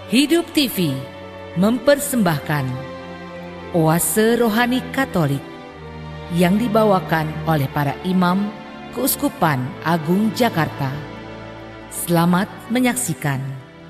Hidup TV mempersembahkan Oase Rohani Katolik yang dibawakan oleh para imam Keuskupan Agung Jakarta. Selamat menyaksikan.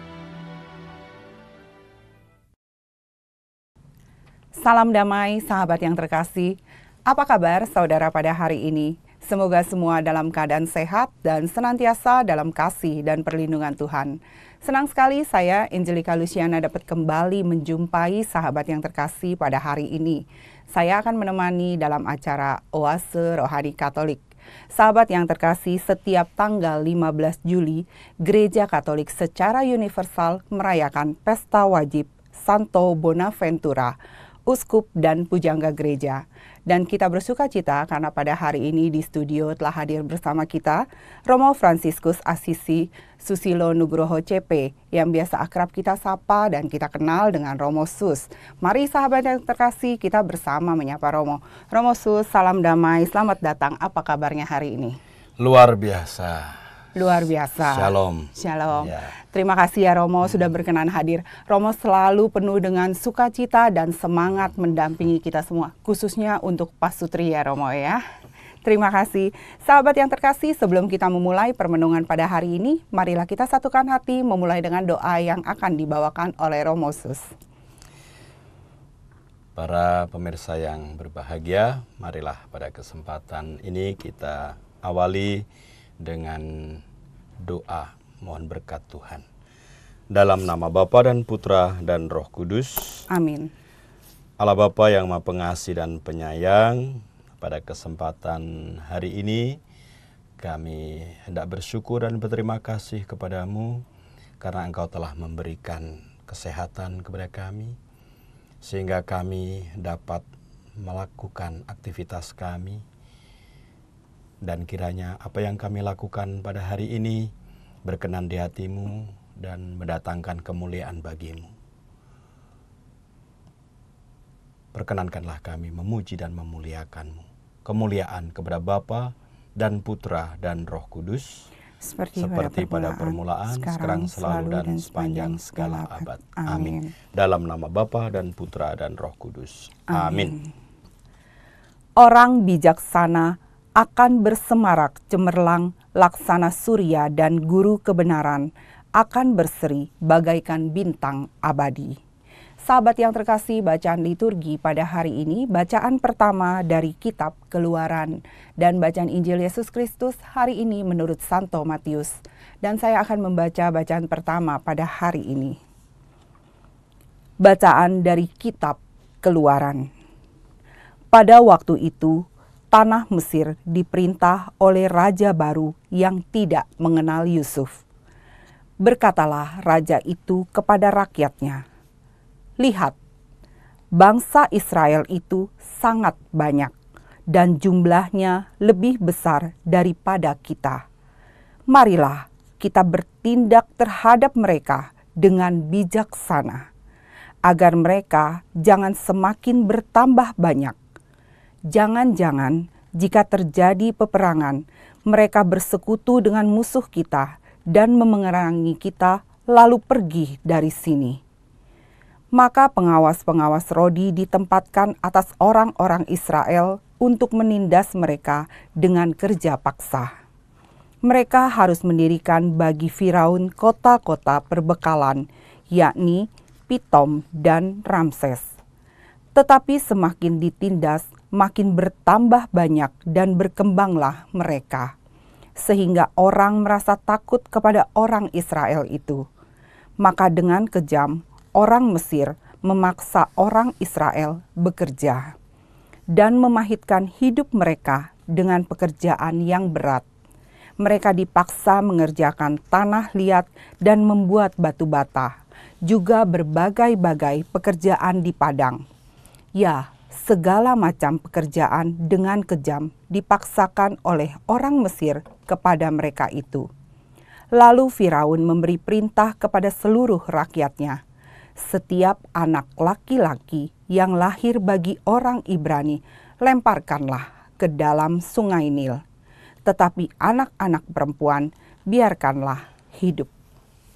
Salam damai sahabat yang terkasih. Apa kabar saudara pada hari ini? Semoga semua dalam keadaan sehat dan senantiasa dalam kasih dan perlindungan Tuhan. Senang sekali saya, Angelika Luciana, dapat kembali menjumpai sahabat yang terkasih pada hari ini. Saya akan menemani dalam acara Oase Rohani Katolik. Sahabat yang terkasih, setiap tanggal 15 Juli, Gereja Katolik secara universal merayakan pesta wajib Santo Bonaventura, Uskup dan Pujangga Gereja. Dan kita bersuka cita karena pada hari ini di studio telah hadir bersama kita Romo Fransiskus Assisi Susilo Nugroho CP yang biasa akrab kita sapa dan kita kenal dengan Romo Sus. Mari sahabat yang terkasih, kita bersama menyapa Romo. Romo Sus, salam damai, selamat datang. Apa kabarnya hari ini? Luar biasa. Luar biasa. Shalom. Shalom. Ya. Terima kasih ya Romo sudah berkenan hadir. Romo selalu penuh dengan sukacita dan semangat mendampingi kita semua, khususnya untuk Pasutri ya Romo ya. Terima kasih. Sahabat yang terkasih, sebelum kita memulai permenungan pada hari ini, marilah kita satukan hati memulai dengan doa yang akan dibawakan oleh Romo Sus. Para pemirsa yang berbahagia, marilah pada kesempatan ini kita awali dengan doa mohon berkat Tuhan. Dalam nama Bapa dan Putra dan Roh Kudus. Amin. Allah Bapa yang Maha Pengasih dan Penyayang, pada kesempatan hari ini kami hendak bersyukur dan berterima kasih kepadamu karena Engkau telah memberikan kesehatan kepada kami sehingga kami dapat melakukan aktivitas kami. Dan kiranya apa yang kami lakukan pada hari ini berkenan di hati-Mu dan mendatangkan kemuliaan bagi-Mu. Perkenankanlah kami memuji dan memuliakan-Mu. Kemuliaan kepada Bapa dan Putra dan Roh Kudus, seperti pada permulaan, sekarang, selalu, dan sepanjang segala abad. Amin. Dalam nama Bapa dan Putra dan Roh Kudus. Amin. Orang bijaksana akan bersemarak cemerlang laksana surya dan guru kebenaran akan berseri bagaikan bintang abadi. Sahabat yang terkasih, bacaan liturgi pada hari ini, bacaan pertama dari kitab Keluaran dan bacaan Injil Yesus Kristus hari ini menurut Santo Matius. Dan saya akan membaca bacaan pertama pada hari ini. Bacaan dari kitab Keluaran. Pada waktu itu, tanah Mesir diperintah oleh raja baru yang tidak mengenal Yusuf. Berkatalah raja itu kepada rakyatnya, "Lihat, bangsa Israel itu sangat banyak dan jumlahnya lebih besar daripada kita. Marilah kita bertindak terhadap mereka dengan bijaksana, agar mereka jangan semakin bertambah banyak. Jangan-jangan jika terjadi peperangan, mereka bersekutu dengan musuh kita dan memerangi kita lalu pergi dari sini." Maka pengawas-pengawas Rodi ditempatkan atas orang-orang Israel untuk menindas mereka dengan kerja paksa. Mereka harus mendirikan bagi Firaun kota-kota perbekalan, yakni Pitom dan Ramses. Tetapi semakin ditindas, makin bertambah banyak dan berkembanglah mereka, sehingga orang merasa takut kepada orang Israel itu. Maka dengan kejam, orang Mesir memaksa orang Israel bekerja dan memahitkan hidup mereka dengan pekerjaan yang berat. Mereka dipaksa mengerjakan tanah liat dan membuat batu bata, juga berbagai-bagai pekerjaan di padang. Ya, segala macam pekerjaan dengan kejam dipaksakan oleh orang Mesir kepada mereka itu. Lalu Firaun memberi perintah kepada seluruh rakyatnya, "Setiap anak laki-laki yang lahir bagi orang Ibrani, lemparkanlah ke dalam sungai Nil. Tetapi anak-anak perempuan, biarkanlah hidup."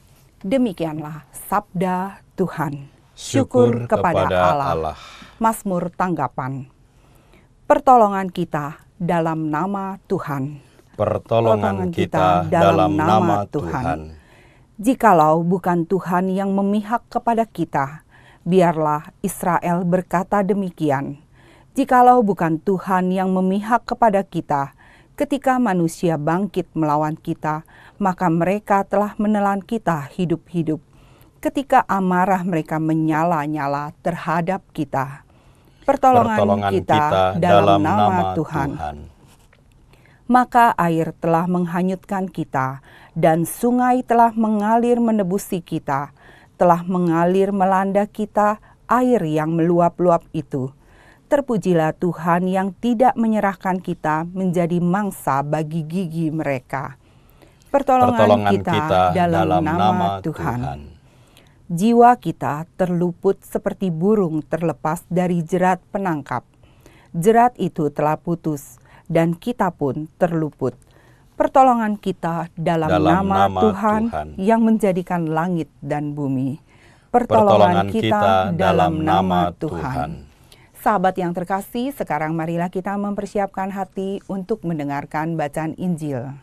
Demikianlah sabda Tuhan. Syukur kepada Allah. Mazmur tanggapan. Pertolongan kita dalam nama Tuhan. Pertolongan kita dalam nama Tuhan. Jikalau bukan Tuhan yang memihak kepada kita, biarlah Israel berkata demikian. Jikalau bukan Tuhan yang memihak kepada kita, ketika manusia bangkit melawan kita, maka mereka telah menelan kita hidup-hidup. Ketika amarah mereka menyala-nyala terhadap kita. Pertolongan kita dalam nama Tuhan. Maka air telah menghanyutkan kita, dan sungai telah mengalir menebusi kita, telah mengalir melanda kita air yang meluap-luap itu. Terpujilah Tuhan yang tidak menyerahkan kita menjadi mangsa bagi gigi mereka. Pertolongan kita dalam nama Tuhan. Jiwa kita terluput seperti burung terlepas dari jerat penangkap. Jerat itu telah putus, dan kita pun terluput. Pertolongan kita dalam nama Tuhan yang menjadikan langit dan bumi. Pertolongan kita dalam nama Tuhan. Sahabat yang terkasih, sekarang marilah kita mempersiapkan hati untuk mendengarkan bacaan Injil.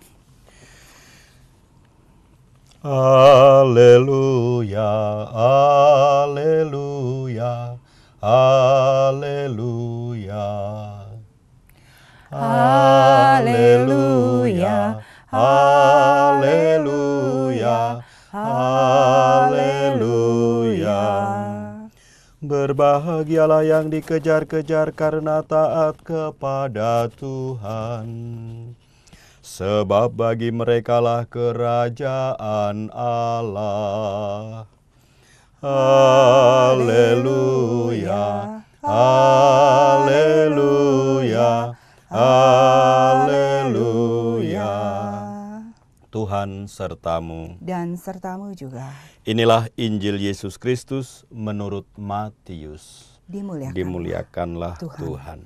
Haleluya, haleluya, haleluya. Haleluya, haleluya, haleluya. Berbahagialah yang dikejar-kejar karena taat kepada Tuhan. Sebab bagi merekalah kerajaan Allah. Haleluya, haleluya, haleluya. Tuhan sertamu. Dan sertamu juga. Inilah Injil Yesus Kristus menurut Matius. Dimuliakanlah Tuhan.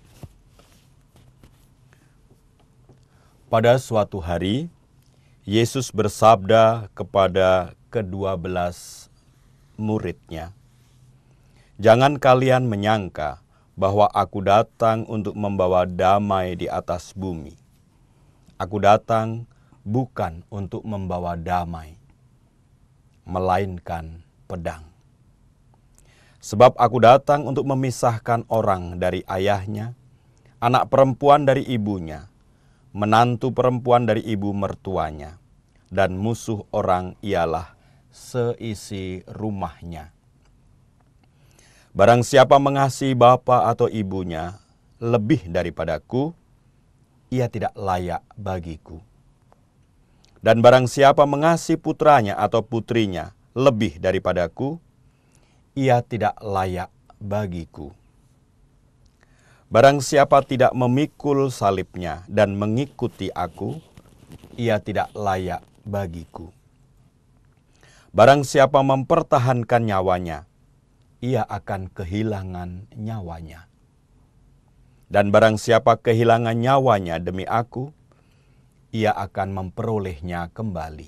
Pada suatu hari, Yesus bersabda kepada ke-12 muridnya, "Jangan kalian menyangka bahwa aku datang untuk membawa damai di atas bumi. Aku datang bukan untuk membawa damai, melainkan pedang. Sebab aku datang untuk memisahkan orang dari ayahnya, anak perempuan dari ibunya, menantu perempuan dari ibu mertuanya, dan musuh orang ialah seisi rumahnya. Barang siapa mengasihi bapa atau ibunya lebih daripadaku, ia tidak layak bagiku. Dan barang siapa mengasihi putranya atau putrinya lebih daripadaku, ia tidak layak bagiku. Barang siapa tidak memikul salibnya dan mengikuti aku, ia tidak layak bagiku. Barang siapa mempertahankan nyawanya, ia akan kehilangan nyawanya. Dan barang siapa kehilangan nyawanya demi aku, ia akan memperolehnya kembali.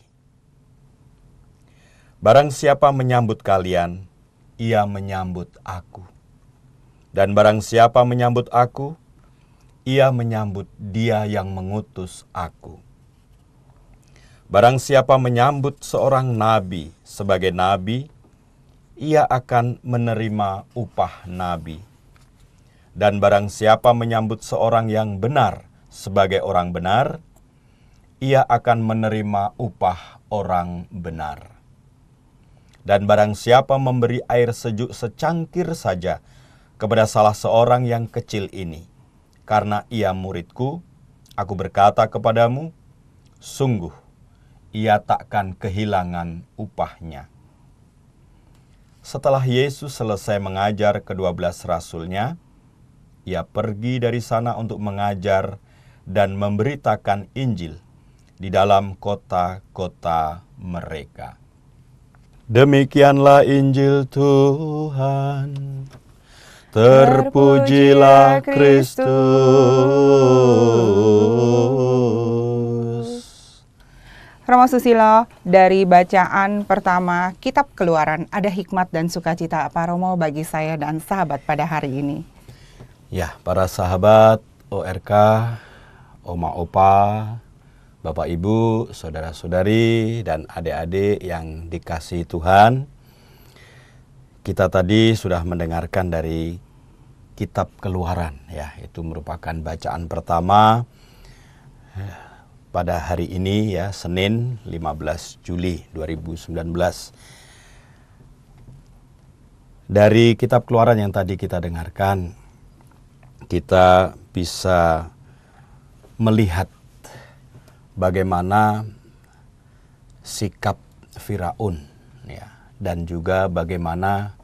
Barang siapa menyambut kalian, ia menyambut aku. Dan barang siapa menyambut aku, ia menyambut Dia yang mengutus aku. Barang siapa menyambut seorang nabi sebagai nabi, ia akan menerima upah nabi. Dan barang siapa menyambut seorang yang benar sebagai orang benar, ia akan menerima upah orang benar. Dan barang siapa memberi air sejuk secangkir saja kepada salah seorang yang kecil ini, karena ia muridku, aku berkata kepadamu, sungguh, ia takkan kehilangan upahnya. Setelah Yesus selesai mengajar ke-12 rasulnya, ia pergi dari sana untuk mengajar dan memberitakan Injil di dalam kota-kota mereka. Demikianlah Injil Tuhan. Terpujilah Kristus. Romo Susilo, dari bacaan pertama Kitab Keluaran, ada hikmat dan sukacita apa Romo bagi saya dan sahabat pada hari ini? Ya, para sahabat ORK, Oma Opa, Bapak Ibu, saudara-saudari, dan adik-adik yang dikasihi Tuhan. Kita tadi sudah mendengarkan dari Kitab Keluaran, ya, itu merupakan bacaan pertama pada hari ini, ya, Senin 15 Juli 2019. Dari Kitab Keluaran yang tadi kita dengarkan, kita bisa melihat bagaimana sikap Firaun, ya, dan juga bagaimana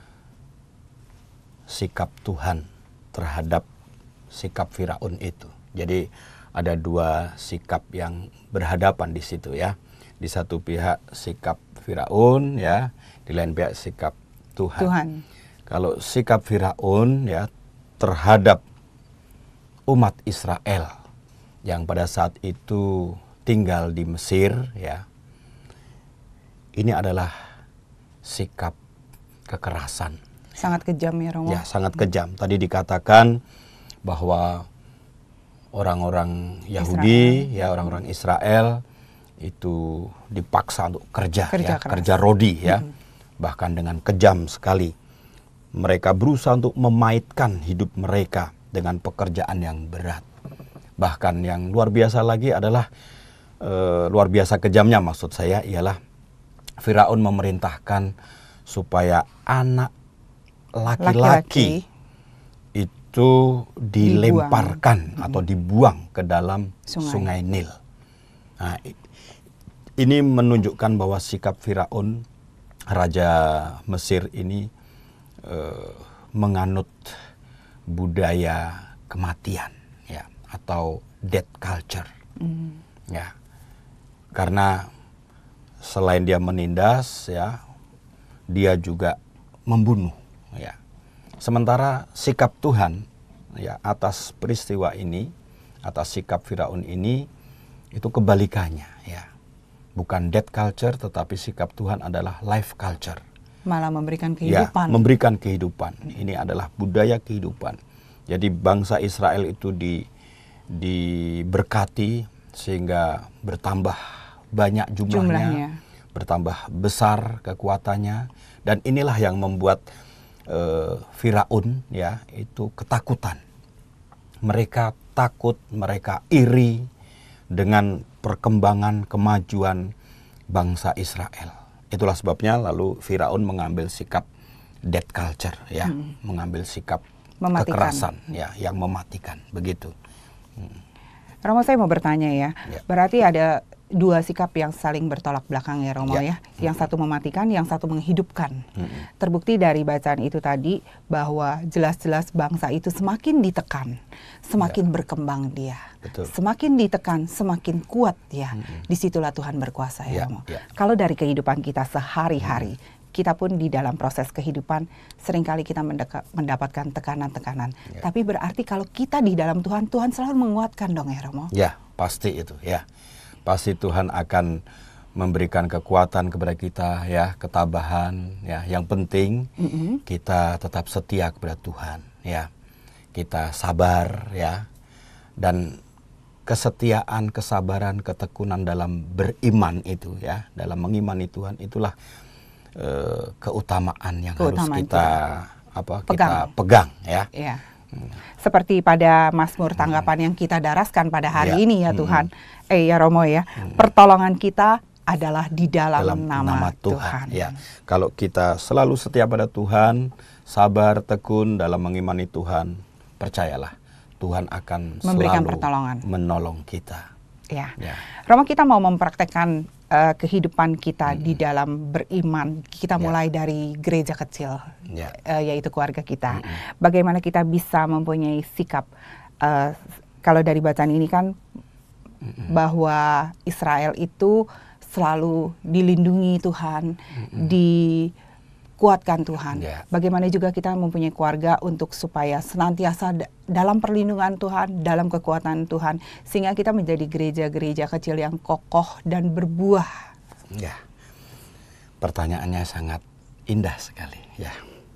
sikap Tuhan terhadap sikap Firaun itu. Jadi ada dua sikap yang berhadapan di situ, ya. Di satu pihak sikap Firaun, ya, di lain pihak sikap Tuhan. Kalau sikap Firaun, ya, terhadap umat Israel yang pada saat itu tinggal di Mesir, ya, ini adalah sikap kekerasan. Sangat kejam, ya Romo. Ya, sangat kejam. Tadi dikatakan bahwa orang-orang Yahudi, ya, orang-orang Israel itu dipaksa untuk kerja rodi, ya, bahkan dengan kejam sekali. Mereka berusaha untuk memaitkan hidup mereka dengan pekerjaan yang berat. Bahkan yang luar biasa lagi adalah, luar biasa kejamnya maksud saya, ialah Firaun memerintahkan supaya anak laki-laki itu dilemparkan atau dibuang ke dalam sungai Nil. Nah, ini menunjukkan bahwa sikap Firaun, raja Mesir ini, menganut budaya kematian, ya, atau death culture, ya, karena selain dia menindas, ya, dia juga membunuh, ya. Sementara sikap Tuhan, ya, atas peristiwa ini, atas sikap Firaun ini, itu kebalikannya, ya. Bukan death culture, tetapi sikap Tuhan adalah life culture. Malah memberikan kehidupan. Ya, memberikan kehidupan. Ini adalah budaya kehidupan. Jadi bangsa Israel itu diberkati sehingga bertambah banyak jumlahnya, bertambah besar kekuatannya, dan inilah yang membuat Firaun, ya, itu ketakutan. Mereka takut, mereka iri dengan perkembangan kemajuan bangsa Israel. Itulah sebabnya lalu Firaun mengambil sikap death culture, ya, mengambil sikap kekerasan, ya, yang mematikan, begitu. Romo, saya mau bertanya, ya. Berarti ada dua sikap yang saling bertolak belakang, ya Romo, ya. Yang satu mematikan, yang satu menghidupkan. Terbukti dari bacaan itu tadi bahwa jelas-jelas bangsa itu semakin ditekan, semakin berkembang dia. Betul. Semakin ditekan, semakin kuat, ya. Disitulah Tuhan berkuasa, ya Romo. Kalau dari kehidupan kita sehari-hari, kita pun di dalam proses kehidupan seringkali kita mendapatkan tekanan-tekanan. Tapi berarti kalau kita di dalam Tuhan, Tuhan selalu menguatkan dong, ya Romo? Ya, pasti itu, ya. Pasti Tuhan akan memberikan kekuatan kepada kita, ya, ketabahan, ya. Yang penting kita tetap setia kepada Tuhan, ya. Kita sabar, ya. Dan kesetiaan, kesabaran, ketekunan dalam beriman itu, ya, dalam mengimani Tuhan, itulah keutamaan yang harus kita pegang, ya. Seperti pada Mazmur tanggapan yang kita daraskan pada hari ini, ya Tuhan, ya Romo, ya, pertolongan kita adalah di dalam nama Tuhan. Ya, kalau kita selalu setia pada Tuhan, sabar, tekun dalam mengimani Tuhan, percayalah Tuhan akan memberikan selalu pertolongan, menolong kita. Ya. Romo, kita mau mempraktekkan kehidupan kita di dalam beriman. Kita mulai dari gereja kecil, yaitu keluarga kita. Bagaimana kita bisa mempunyai sikap, kalau dari bacaan ini kan, bahwa Israel itu selalu dilindungi Tuhan, kuatkan Tuhan. Ya. Bagaimana juga kita mempunyai keluarga untuk supaya senantiasa dalam perlindungan Tuhan, dalam kekuatan Tuhan, sehingga kita menjadi gereja-gereja kecil yang kokoh dan berbuah. Ya, pertanyaannya sangat indah sekali. Ya,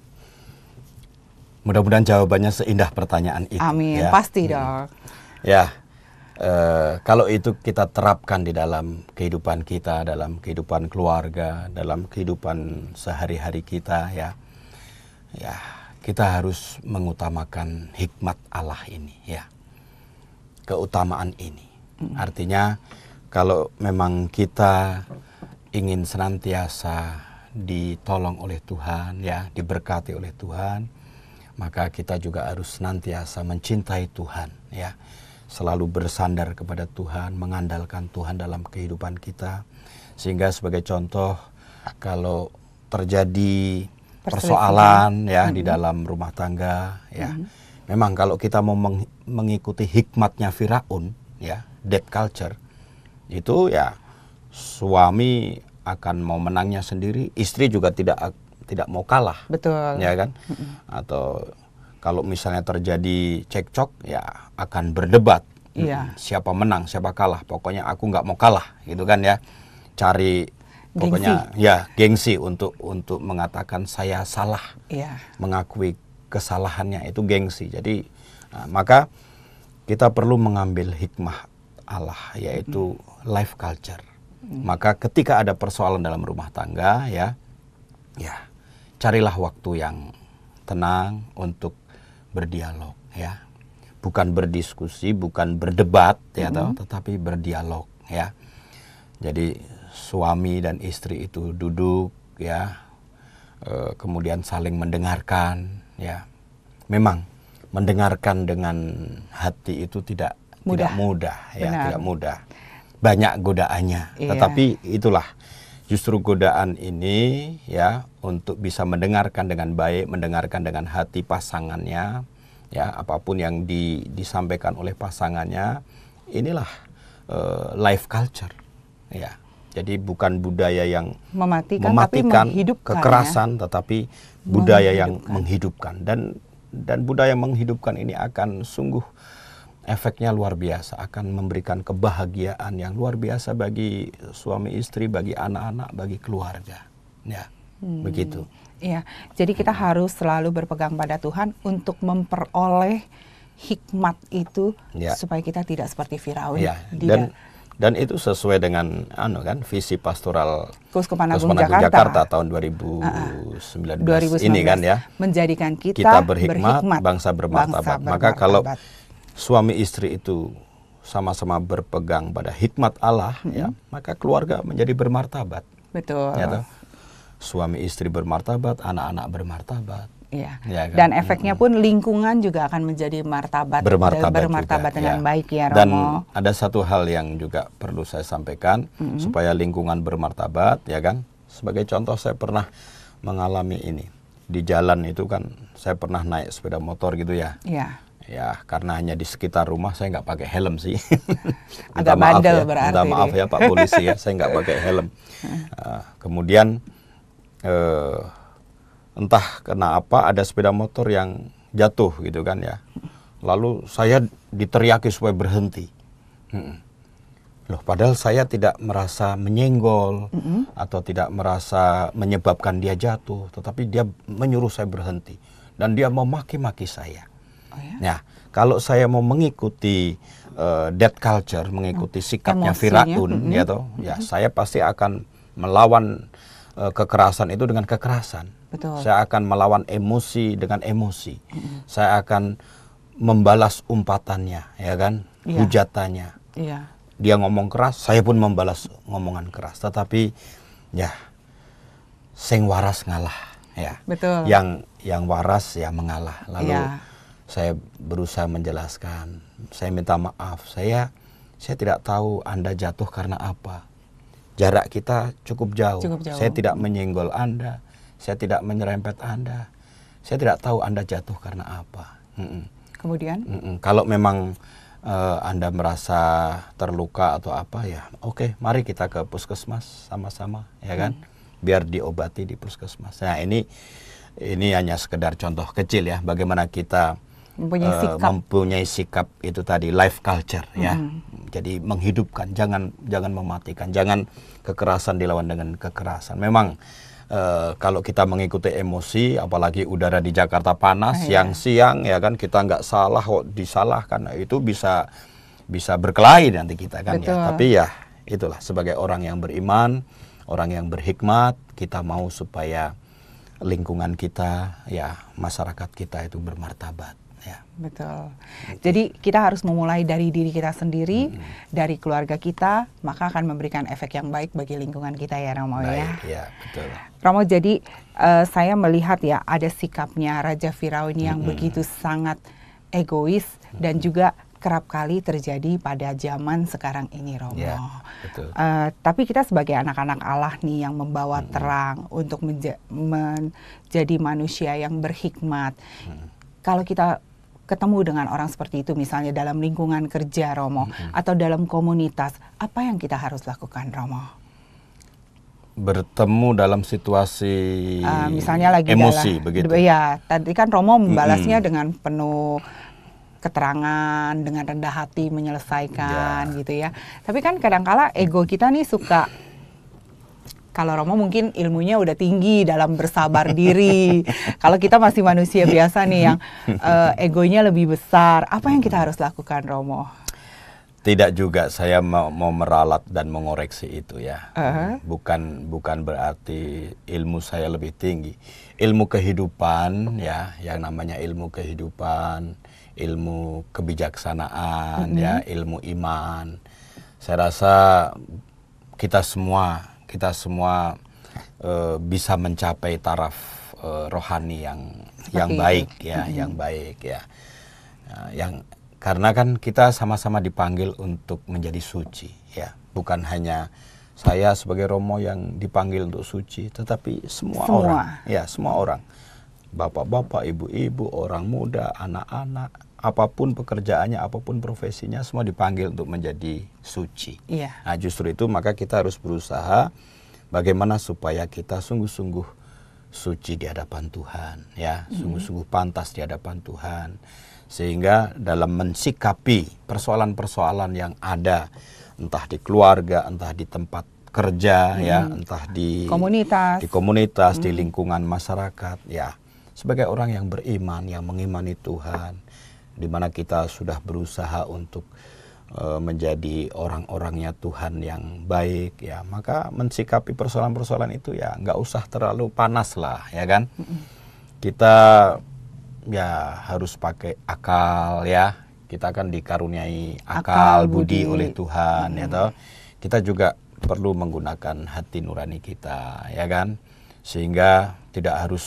mudah-mudahan jawabannya seindah pertanyaan itu. Amin, ya. pasti dong. Ya, kalau itu kita terapkan di dalam kehidupan kita, dalam kehidupan keluarga, dalam kehidupan sehari-hari kita, ya kita harus mengutamakan hikmat Allah ini, ya, keutamaan ini. Artinya kalau memang kita ingin senantiasa ditolong oleh Tuhan, ya, diberkati oleh Tuhan, maka kita juga harus senantiasa mencintai Tuhan, ya. Selalu bersandar kepada Tuhan, mengandalkan Tuhan dalam kehidupan kita. Sehingga sebagai contoh, kalau terjadi persoalan ya di dalam rumah tangga, ya, memang kalau kita mau mengikuti hikmatnya Firaun, ya, debt culture, itu ya suami akan mau menangnya sendiri, istri juga tidak mau kalah. Betul. Ya kan? Atau kalau misalnya terjadi cekcok, ya akan berdebat. Iya. Siapa menang, siapa kalah. Pokoknya aku nggak mau kalah, gitu kan ya. Cari pokoknya gengsi untuk mengatakan saya salah. Iya. Mengakui kesalahannya itu gengsi. Jadi maka kita perlu mengambil hikmah Allah, yaitu life culture. Maka ketika ada persoalan dalam rumah tangga, ya carilah waktu yang tenang untuk berdialog, ya, bukan berdiskusi, bukan berdebat, ya, tetapi berdialog, ya. Jadi suami dan istri itu duduk, ya, kemudian saling mendengarkan, ya. Memang mendengarkan dengan hati itu tidak mudah, ya, tidak mudah. Banyak godaannya, tetapi itulah justru godaan ini, ya, untuk bisa mendengarkan dengan baik, mendengarkan dengan hati pasangannya, ya, apapun yang disampaikan oleh pasangannya, inilah life culture, ya. Jadi bukan budaya yang mematikan tapi kekerasan, tetapi budaya yang menghidupkan. Dan budaya menghidupkan ini akan sungguh efeknya luar biasa, akan memberikan kebahagiaan yang luar biasa bagi suami istri, bagi anak-anak, bagi keluarga. Ya, begitu. Iya, jadi kita harus selalu berpegang pada Tuhan untuk memperoleh hikmat itu, supaya kita tidak seperti Firaun. Ya, dan itu sesuai dengan visi pastoral Keuskupan Agung Jakarta tahun 2019 ini kan, ya. Menjadikan kita berhikmat, bangsa bermartabat. Maka kalau suami istri itu sama-sama berpegang pada hikmat Allah, ya, maka keluarga menjadi bermartabat. Betul. Ya, suami istri bermartabat, anak-anak bermartabat. Iya. Ya, kan? Dan efeknya pun lingkungan juga akan menjadi bermartabat dengan baik, ya, Romo. Dan ada satu hal yang juga perlu saya sampaikan supaya lingkungan bermartabat, ya kan. Sebagai contoh, saya pernah mengalami ini di jalan itu kan, saya pernah naik sepeda motor gitu, ya. Iya. Ya, karena hanya di sekitar rumah saya nggak pakai helm sih. Agak bandel berarti. Minta maaf ya Pak Polisi, ya, saya nggak pakai helm. Kemudian entah kenapa ada sepeda motor yang jatuh gitu kan, ya. Lalu saya diteriaki supaya berhenti. Loh, padahal saya tidak merasa menyenggol atau tidak merasa menyebabkan dia jatuh, tetapi dia menyuruh saya berhenti dan dia memaki-maki saya. Nah, kalau saya mau mengikuti debt culture, mengikuti sikapnya Firaun, ya, saya pasti akan melawan kekerasan itu dengan kekerasan. Betul. Saya akan melawan emosi dengan emosi. Saya akan membalas umpatannya, ya kan, hujatannya. Dia ngomong keras, saya pun membalas ngomongan keras. Tetapi ya, sing waras ngalah, ya. Betul. Yang waras ya mengalah. Lalu saya berusaha menjelaskan, saya minta maaf, saya tidak tahu Anda jatuh karena apa. Jarak kita cukup jauh. Saya tidak menyenggol Anda, saya tidak menyerempet Anda, saya tidak tahu Anda jatuh karena apa. Kemudian? Kalau memang Anda merasa terluka atau apa, ya oke, mari kita ke puskesmas sama-sama, ya kan. biar diobati di puskesmas. Nah, ini hanya sekedar contoh kecil ya, bagaimana kita mempunyai sikap itu tadi, life culture ya. Jadi menghidupkan, jangan mematikan, jangan kekerasan dilawan dengan kekerasan. Memang kalau kita mengikuti emosi, apalagi udara di Jakarta panas, siang-siang ya kan, kita nggak salah kok disalahkan, itu bisa berkelahi nanti kita kan. Ya. Tapi ya itulah, sebagai orang yang beriman, orang yang berhikmat, kita mau supaya lingkungan kita, ya masyarakat kita itu bermartabat. Ya. Betul. Jadi kita harus memulai dari diri kita sendiri, dari keluarga kita, maka akan memberikan efek yang baik bagi lingkungan kita ya Romo. Ya, betul. Romo, jadi saya melihat ya ada sikapnya Raja Firaun yang begitu sangat egois dan juga kerap kali terjadi pada zaman sekarang ini, Romo. Ya, betul. Tapi kita sebagai anak-anak Allah nih yang membawa terang untuk menjadi manusia yang berhikmat. Kalau kita ketemu dengan orang seperti itu, misalnya dalam lingkungan kerja, Romo, atau dalam komunitas, apa yang kita harus lakukan, Romo? Bertemu dalam situasi misalnya lagi emosi, begitu. Ya, tadi kan Romo membalasnya dengan penuh keterangan, dengan rendah hati menyelesaikan, gitu ya. Tapi kan kadang-kala ego kita nih suka, kalau Romo mungkin ilmunya udah tinggi dalam bersabar diri. Kalau kita masih manusia biasa nih yang egonya lebih besar. Apa yang kita harus lakukan, Romo? Tidak juga saya mau meralat dan mengoreksi itu ya. Bukan berarti ilmu saya lebih tinggi. Ilmu kehidupan ya, yang namanya ilmu kehidupan, ilmu kebijaksanaan ya, ilmu iman. Saya rasa kita semua bisa mencapai taraf rohani yang baik ya, yang baik ya. Karena kan kita sama-sama dipanggil untuk menjadi suci ya. Bukan hanya saya sebagai Romo yang dipanggil untuk suci, tetapi semua orang. Ya, semua orang. Bapak-bapak, ibu-ibu, orang muda, anak-anak, apapun pekerjaannya, apapun profesinya, semua dipanggil untuk menjadi suci. Nah, justru itu maka kita harus berusaha bagaimana supaya kita sungguh-sungguh suci di hadapan Tuhan, ya, sungguh-sungguh pantas di hadapan Tuhan, sehingga dalam mensikapi persoalan-persoalan yang ada, entah di keluarga, entah di tempat kerja, ya, entah di komunitas, di lingkungan masyarakat, ya. Sebagai orang yang beriman, yang mengimani Tuhan, di mana kita sudah berusaha untuk menjadi orang-orangnya Tuhan yang baik, ya, maka mensikapi persoalan-persoalan itu ya nggak usah terlalu panas lah, ya kan? Kita ya harus pakai akal, ya. Kita kan dikaruniai akal budi oleh Tuhan, ya toh. Kita juga perlu menggunakan hati nurani kita, ya kan? Sehingga tidak harus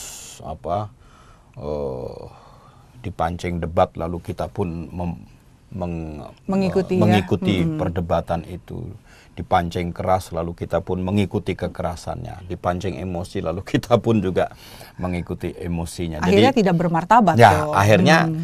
dipancing debat lalu kita pun mengikuti perdebatan itu, dipancing keras lalu kita pun mengikuti kekerasannya, dipancing emosi lalu kita pun juga mengikuti emosinya. Akhirnya tidak bermartabat. Ya, akhirnya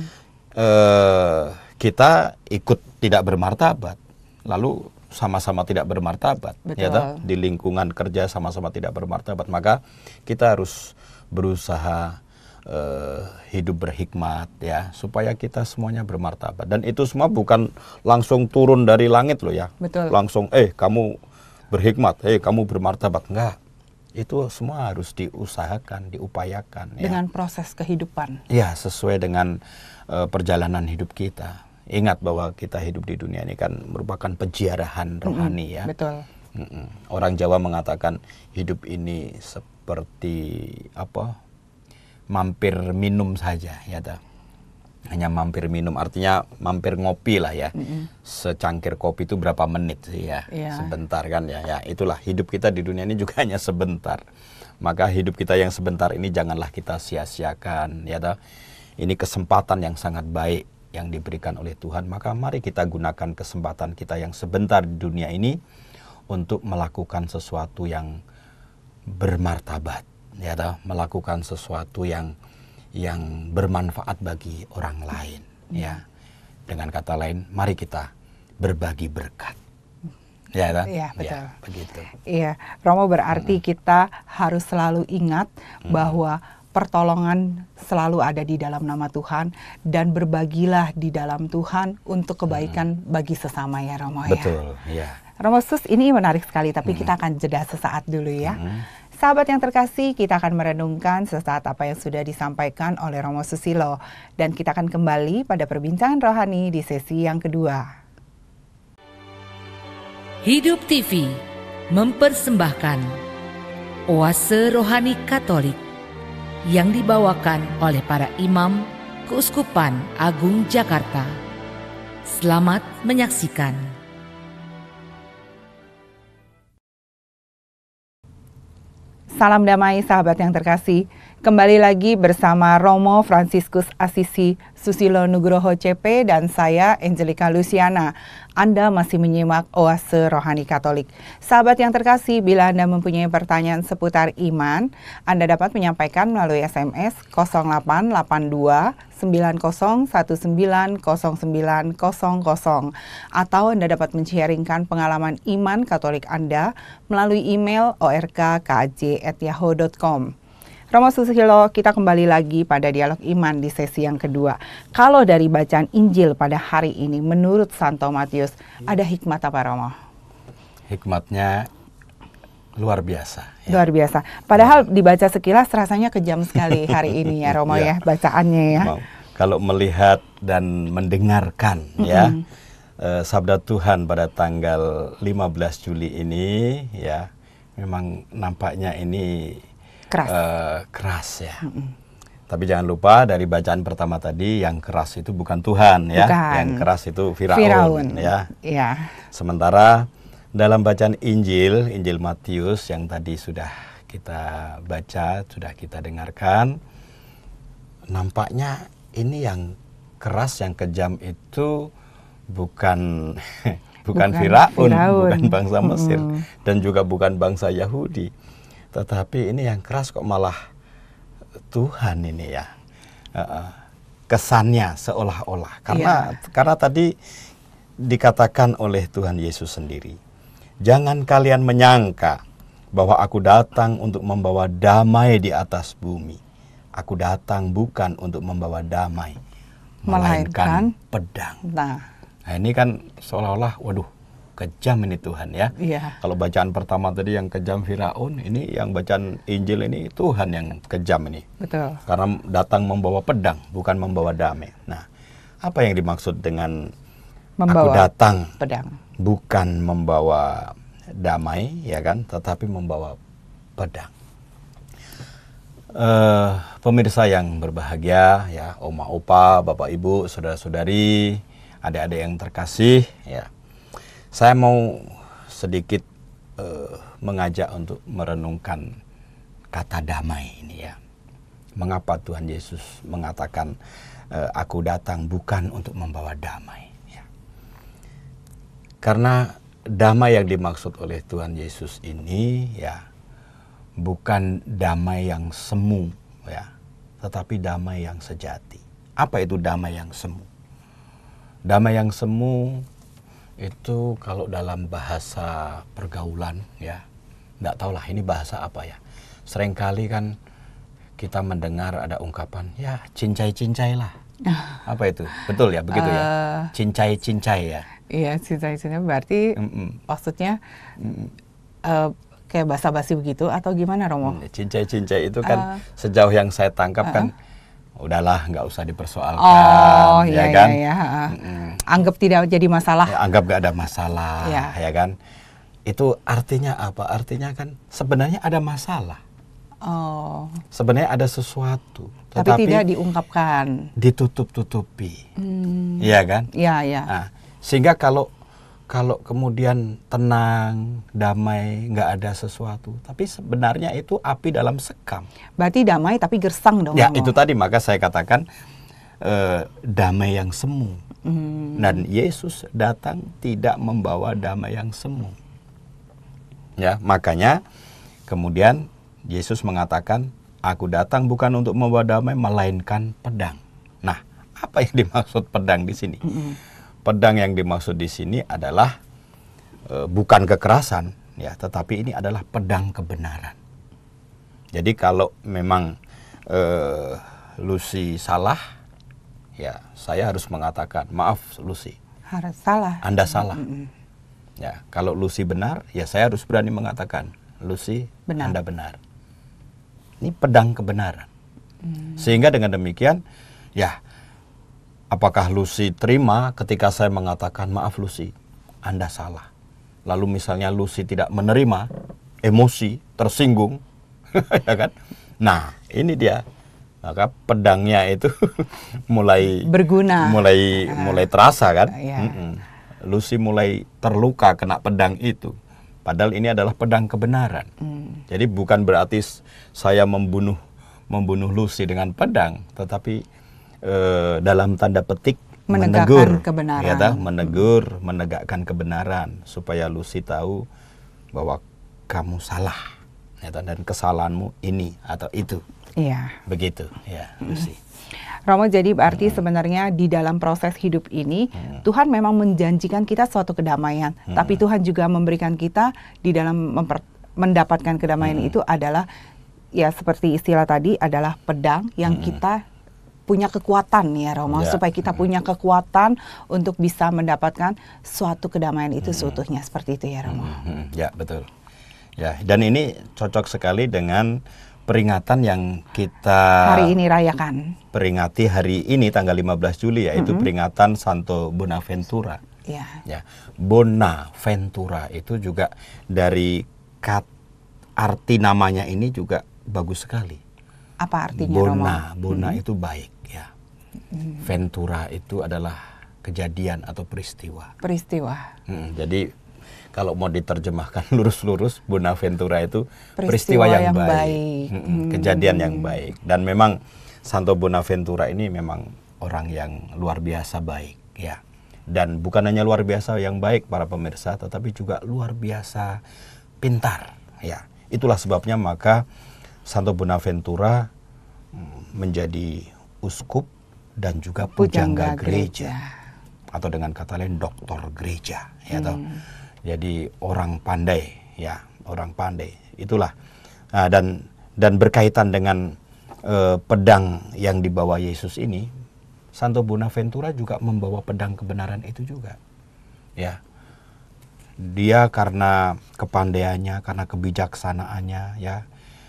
kita ikut tidak bermartabat, lalu sama-sama tidak bermartabat. Ya toh? Di lingkungan kerja sama-sama tidak bermartabat, maka kita harus berusaha hidup berhikmat, ya, supaya kita semuanya bermartabat. Dan itu semua bukan langsung turun dari langit loh, ya. Langsung kamu berhikmat, kamu bermartabat, enggak. Itu semua harus diusahakan, diupayakan, dengan proses kehidupan. Ya, sesuai dengan perjalanan hidup kita. Ingat bahwa kita hidup di dunia ini kan merupakan peziarahan rohani, ya. Orang Jawa mengatakan hidup ini seperti mampir minum saja, ya toh. Hanya mampir minum, artinya mampir ngopi lah, ya. Secangkir kopi itu berapa menit sih, ya? Sebentar kan, ya. Ya, itulah hidup kita di dunia ini juga hanya sebentar. Maka hidup kita yang sebentar ini janganlah kita sia-siakan, ya toh. Ini kesempatan yang sangat baik yang diberikan oleh Tuhan, maka mari kita gunakan kesempatan kita yang sebentar di dunia ini untuk melakukan sesuatu yang bermartabat, ya toh, melakukan sesuatu yang bermanfaat bagi orang lain, ya. Dengan kata lain, mari kita berbagi berkat, Ya kan? Iya, betul. Ya, begitu. Iya, Romo, berarti kita harus selalu ingat bahwa pertolongan selalu ada di dalam nama Tuhan, dan berbagilah di dalam Tuhan untuk kebaikan bagi sesama, ya Romo. Betul, ya. Romo Sus, ini menarik sekali, tapi kita akan jeda sesaat dulu ya. Sahabat yang terkasih, kita akan merenungkan sesaat apa yang sudah disampaikan oleh Romo Susilo, dan kita akan kembali pada perbincangan rohani di sesi yang kedua. Hidup TV mempersembahkan Oase Rohani Katolik yang dibawakan oleh para imam Keuskupan Agung Jakarta. Selamat menyaksikan. Salam damai sahabat yang terkasih. Kembali lagi bersama Romo Fransiskus Assisi Susilo Nugroho CP dan saya Angelica Luciana. Anda masih menyimak Oase Rohani Katolik. Sahabat yang terkasih, bila Anda mempunyai pertanyaan seputar iman, Anda dapat menyampaikan melalui SMS 0882 9019 0900 atau Anda dapat men-sharingkan pengalaman iman Katolik Anda melalui email ork.kaj@yahoo.com. Romo Susilo, kita kembali lagi pada dialog iman di sesi yang kedua. Kalau dari bacaan Injil pada hari ini, menurut Santo Matius, ada hikmat apa, Romo? Hikmatnya luar biasa. Ya. Luar biasa. Padahal dibaca sekilas rasanya kejam sekali hari ini ya, Romo ya, bacaannya ya. Kalau melihat dan mendengarkan ya sabda Tuhan pada tanggal 15 Juli ini ya, memang nampaknya ini keras ya. Tapi jangan lupa dari bacaan pertama tadi, yang keras itu bukan Tuhan ya, yang keras itu Firaun ya. Sementara dalam bacaan Injil Matius yang tadi sudah kita baca, sudah kita dengarkan, nampaknya ini yang keras, yang kejam itu bukan Firaun, bukan bangsa Mesir dan juga bukan bangsa Yahudi. Tetapi ini yang keras kok malah Tuhan ini ya. Kesannya seolah-olah. Karena tadi dikatakan oleh Tuhan Yesus sendiri, jangan kalian menyangka bahwa aku datang untuk membawa damai di atas bumi. Aku datang bukan untuk membawa damai, melainkan pedang. Nah, ini kan seolah-olah, waduh, kejam ini Tuhan ya. Kalau bacaan pertama tadi yang kejam Firaun, ini yang bacaan Injil ini Tuhan yang kejam ini. Betul. Karena datang membawa pedang, bukan membawa damai. Nah, apa yang dimaksud dengan aku datang pedang? Bukan membawa damai, ya kan, tetapi membawa pedang. Pemirsa yang berbahagia ya, Oma Opa, Bapak Ibu, saudara-saudari, adik-adik yang terkasih ya. Saya mau sedikit mengajak untuk merenungkan kata damai ini ya. Mengapa Tuhan Yesus mengatakan aku datang bukan untuk membawa damai ya. Karena damai yang dimaksud oleh Tuhan Yesus ini ya bukan damai yang semu ya, tetapi damai yang sejati. Apa itu damai yang semu? Damai yang semu itu kalau dalam bahasa pergaulan ya, nggak tahulah ini bahasa apa ya. Seringkali kan kita mendengar ada ungkapan ya cincai-cincai lah. Apa itu? Betul ya, begitu ya? Cincai-cincai ya. Iya, cincai-cincai berarti maksudnya kayak basa-basi begitu atau gimana, Romo? Cincai-cincai itu kan sejauh yang saya tangkap kan udahlah, nggak usah dipersoalkan. Oh, ya iya, kan? iya, iya. Anggap tidak jadi masalah. Ya, anggap nggak ada masalah, ya kan? Itu artinya apa? Artinya kan sebenarnya ada masalah. Oh. Sebenarnya ada sesuatu, tapi tidak diungkapkan. Ditutup-tutupi, iya kan? Iya, iya. Nah, sehingga kalau kemudian tenang, damai, nggak ada sesuatu, tapi sebenarnya itu api dalam sekam. Berarti damai tapi gersang dong. Ya, itu tadi maka saya katakan damai yang semu. Dan Yesus datang tidak membawa damai yang semu. Ya, makanya kemudian Yesus mengatakan, aku datang bukan untuk membawa damai, melainkan pedang. Nah, apa yang dimaksud pedang di sini? Pedang yang dimaksud di sini adalah bukan kekerasan, ya, tetapi ini adalah pedang kebenaran. Jadi kalau memang Lucy salah, ya saya harus mengatakan, maaf Lucy, harus salah. Anda salah. Ya, kalau Lucy benar, ya saya harus berani mengatakan, Lucy, benar. Anda benar. Ini pedang kebenaran. Sehingga dengan demikian, ya, apakah Lucy terima ketika saya mengatakan, maaf Lucy, Anda salah. Lalu misalnya Lucy tidak menerima, emosi, tersinggung, ya kan? Nah, ini dia. Maka pedangnya itu mulai berguna, mulai terasa kan? Ya. Lucy mulai terluka kena pedang itu. Padahal ini adalah pedang kebenaran. Jadi bukan berarti saya membunuh Lucy dengan pedang, tetapi dalam tanda petik menegur kebenaran, ya, menegur, menegakkan kebenaran supaya Lucy tahu bahwa kamu salah, ya, dan kesalahanmu ini atau itu. Iya. Begitu, ya, Lucy. Romo, jadi berarti sebenarnya di dalam proses hidup ini Tuhan memang menjanjikan kita suatu kedamaian, tapi Tuhan juga memberikan kita di dalam mendapatkan kedamaian itu adalah, ya seperti istilah tadi, adalah pedang yang kita punya kekuatan, ya Romo, supaya kita punya kekuatan untuk bisa mendapatkan suatu kedamaian itu seutuhnya, seperti itu ya Romo. Ya, betul. Ya, dan ini cocok sekali dengan peringatan yang kita hari ini rayakan. Peringati hari ini tanggal 15 Juli, yaitu peringatan Santo Bonaventura. Ya. Ya, Bonaventura itu juga dari arti namanya ini juga bagus sekali. Apa artinya, Romo? Bona itu baik, ya. Ventura itu adalah kejadian atau peristiwa. Jadi kalau mau diterjemahkan lurus-lurus, Bonaventura itu peristiwa yang baik. Kejadian yang baik. Dan memang Santo Bonaventura ini memang orang yang luar biasa baik, ya. Dan bukan hanya luar biasa yang baik para pemirsa, tetapi juga luar biasa pintar, ya. Itulah sebabnya maka Santo Bonaventura menjadi uskup dan juga pujangga gereja. Atau dengan kata lain doktor gereja, ya. Jadi orang pandai, ya, orang pandai. Itulah. Nah, dan berkaitan dengan pedang yang dibawa Yesus ini, Santo Bonaventura juga membawa pedang kebenaran itu juga. Ya. Dia karena kepandaiannya, karena kebijaksanaannya, ya,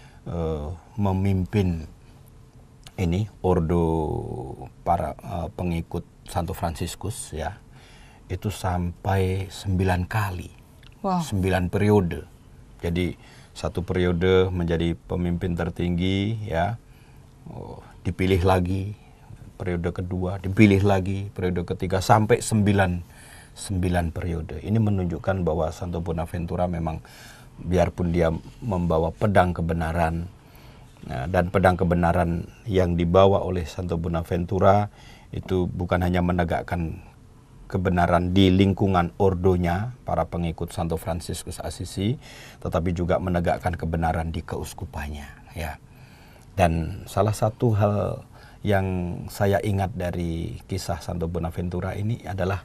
memimpin ini ordo para pengikut Santo Fransiskus, ya. Itu sampai 9 kali, 9 periode. Jadi satu periode menjadi pemimpin tertinggi, ya, dipilih lagi, periode kedua dipilih lagi, periode ketiga, sampai 9 periode. Ini menunjukkan bahwa Santo Bonaventura memang biarpun dia membawa pedang kebenaran, dan pedang kebenaran yang dibawa oleh Santo Bonaventura itu bukan hanya menegakkan kebenaran di lingkungan ordonya, para pengikut Santo Fransiskus Assisi, tetapi juga menegakkan kebenaran di keuskupannya, ya. Dan salah satu hal yang saya ingat dari kisah Santo Bonaventura ini adalah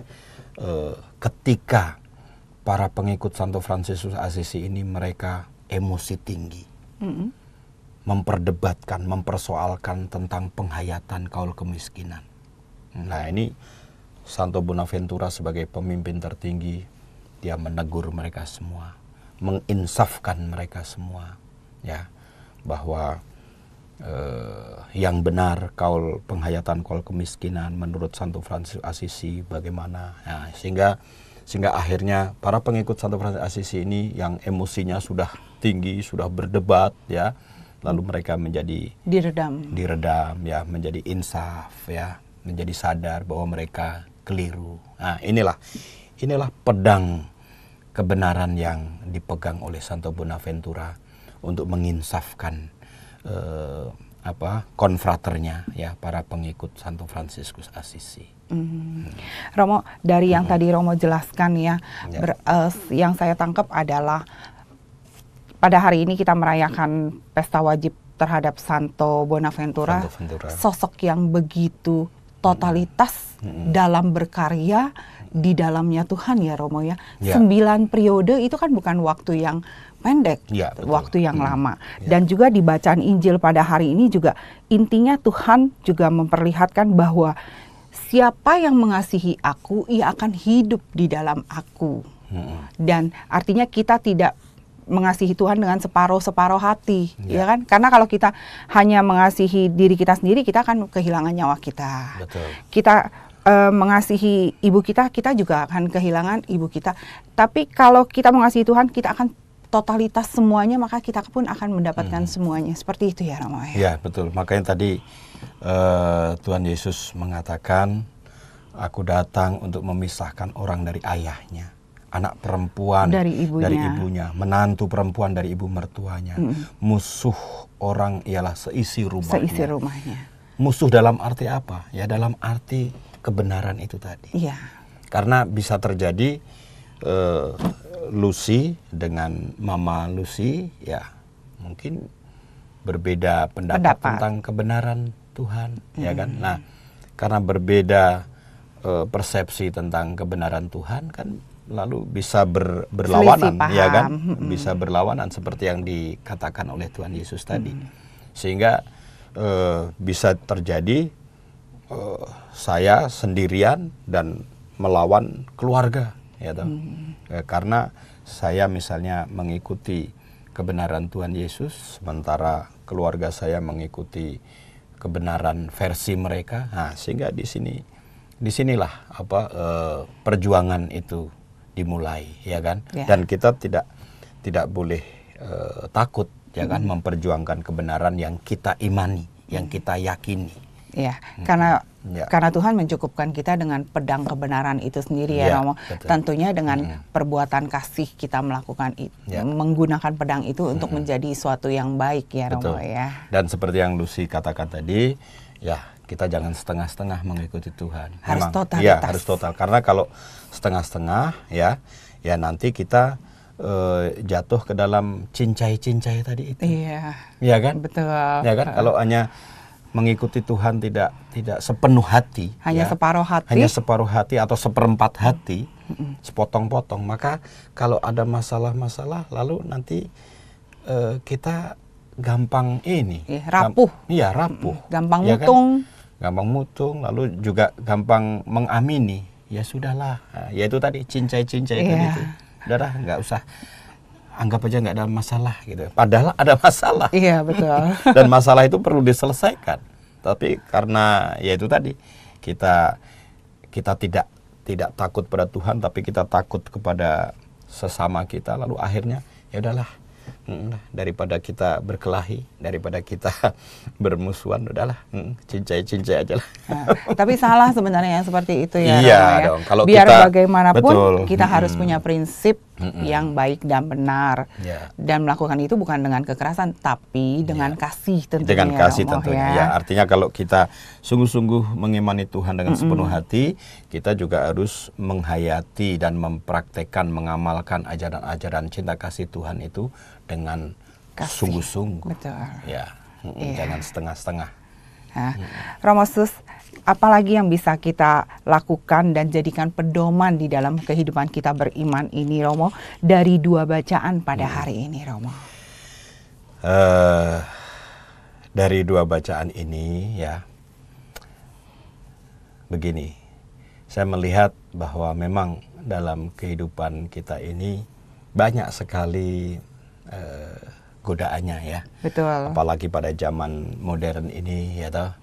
ketika para pengikut Santo Fransiskus Assisi ini mereka emosi tinggi, memperdebatkan, mempersoalkan tentang penghayatan kaul kemiskinan. Nah, ini Santo Bonaventura sebagai pemimpin tertinggi, dia menegur mereka semua, menginsafkan mereka semua, ya, bahwa yang benar penghayatan kaul kemiskinan menurut Santo Fransiskus Assisi bagaimana. Nah, sehingga akhirnya para pengikut Santo Fransiskus Assisi ini yang emosinya sudah tinggi, sudah berdebat, ya, lalu mereka menjadi diredam, ya, menjadi insaf, ya, menjadi sadar bahwa mereka keliru. Nah, inilah pedang kebenaran yang dipegang oleh Santo Bonaventura untuk menginsafkan konfraternya, ya, para pengikut Santo Fransiskus Assisi. Romo, dari yang tadi Romo jelaskan, ya, yang saya tangkap adalah pada hari ini kita merayakan pesta wajib terhadap Santo Bonaventura, sosok yang begitu totalitas dalam berkarya, di dalamnya Tuhan ya Romo ya. Ya. 9 periode itu kan bukan waktu yang pendek, Ya, betul. waktu yang lama. Ya. Dan juga di bacaan Injil pada hari ini juga intinya Tuhan juga memperlihatkan bahwa siapa yang mengasihi aku, ia akan hidup di dalam aku. Dan artinya kita tidak mengasihi Tuhan dengan separuh-separuh hati, ya kan? Karena kalau kita hanya mengasihi diri kita sendiri, kita akan kehilangan nyawa kita. Betul. Kita mengasihi ibu kita, kita juga akan kehilangan ibu kita. Tapi kalau kita mengasihi Tuhan, kita akan totalitas semuanya, maka kita pun akan mendapatkan semuanya. Seperti itu ya Romo ya. Ya, betul. Makanya tadi Tuhan Yesus mengatakan, aku datang untuk memisahkan orang dari ayahnya, anak perempuan dari ibunya, menantu perempuan dari ibu mertuanya, musuh orang ialah seisi rumahnya. Musuh dalam arti apa? Ya dalam arti kebenaran itu tadi. Iya. Karena bisa terjadi Lucy dengan Mama Lucy, ya mungkin berbeda pendapat tentang kebenaran Tuhan, ya kan? Nah, karena berbeda persepsi tentang kebenaran Tuhan kan, lalu bisa berlawanan, ya kan? Bisa berlawanan seperti yang dikatakan oleh Tuhan Yesus tadi. Sehingga bisa terjadi saya sendirian dan melawan keluarga, ya toh. Karena saya misalnya mengikuti kebenaran Tuhan Yesus, sementara keluarga saya mengikuti kebenaran versi mereka. Nah, sehingga disinilah perjuangan itu dimulai, ya kan? Yeah. Dan kita tidak boleh takut, ya kan, memperjuangkan kebenaran yang kita imani, yang kita yakini. Ya, karena Tuhan mencukupkan kita dengan pedang kebenaran itu sendiri ya Romo. Betul. Tentunya dengan perbuatan kasih kita melakukan itu, menggunakan pedang itu untuk menjadi suatu yang baik ya Romo ya. Dan seperti yang Lucy katakan tadi, ya kita jangan setengah-setengah mengikuti Tuhan. Harus totalitas. Ya, harus total. Karena kalau setengah-setengah, ya nanti kita jatuh ke dalam cincai-cincai tadi itu. Iya. Iya kan? Betul. Ya kan? Kalau hanya mengikuti Tuhan tidak sepenuh hati, hanya separuh hati atau seperempat hati, sepotong-potong, maka kalau ada masalah-masalah lalu nanti kita gampang rapuh. Rapuh. Gampang mutung. Kan? Gampang mutung, lalu juga gampang mengamini. Ya sudahlah, ya itu tadi cincai-cincai tadi itu. Udahlah, nggak usah, anggap aja nggak ada masalah gitu. Padahal ada masalah. Iya, betul. Dan masalah itu perlu diselesaikan. Tapi karena ya itu tadi, kita tidak takut pada Tuhan, tapi kita takut kepada sesama kita, lalu akhirnya ya udahlah, daripada kita berkelahi, daripada kita bermusuhan, udahlah, cincai-cincai aja lah. Tapi salah sebenarnya yang seperti itu ya. Iya dong. Kalau biar kita, bagaimanapun kita harus punya prinsip yang baik dan benar. Dan melakukan itu bukan dengan kekerasan, tapi dengan kasih tentunya. Dengan kasih tentunya. Ya, artinya kalau kita sungguh-sungguh mengimani Tuhan dengan sepenuh hati, kita juga harus menghayati dan mempraktekkan, mengamalkan ajaran-ajaran cinta kasih Tuhan itu dengan sungguh-sungguh. Betul. Ya, jangan setengah-setengah. Romosus, apalagi yang bisa kita lakukan dan jadikan pedoman di dalam kehidupan kita beriman ini, Romo, dari 2 bacaan pada hari ini, Romo? Dari 2 bacaan ini, ya, begini, saya melihat bahwa memang dalam kehidupan kita ini banyak sekali godaannya ya. Betul. Apalagi pada zaman modern ini ya toh.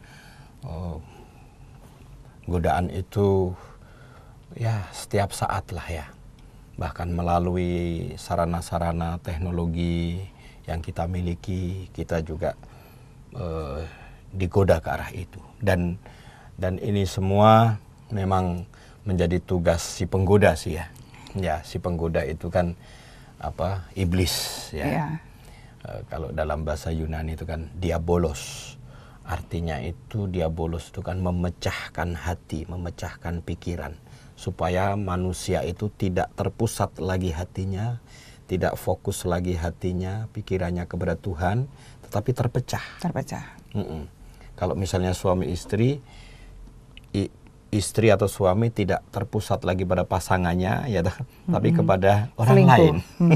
Godaan itu ya setiap saat lah ya. Bahkan melalui sarana-sarana teknologi yang kita miliki, kita juga digoda ke arah itu. Dan ini semua memang menjadi tugas si penggoda sih ya. Ya, si penggoda itu kan iblis ya. Kalau dalam bahasa Yunani itu kan diabolos. Artinya itu diabolos itu kan memecahkan hati, memecahkan pikiran. Supaya manusia itu tidak terpusat lagi hatinya, tidak fokus lagi hatinya, pikirannya kepada Tuhan, tetapi terpecah. Terpecah. Kalau misalnya suami istri, istri atau suami tidak terpusat lagi pada pasangannya, ya, tapi kepada orang Selingkuh. lain.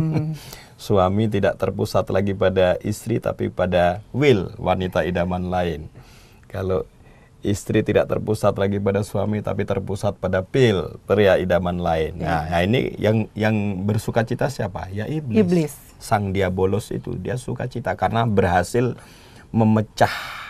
Suami tidak terpusat lagi pada istri, tapi pada Will, wanita idaman lain. Kalau istri tidak terpusat lagi pada suami, tapi terpusat pada Bill, pria idaman lain. Nah, ini yang bersuka cita siapa? Ya iblis. Sang diabolos itu, dia suka cita karena berhasil memecah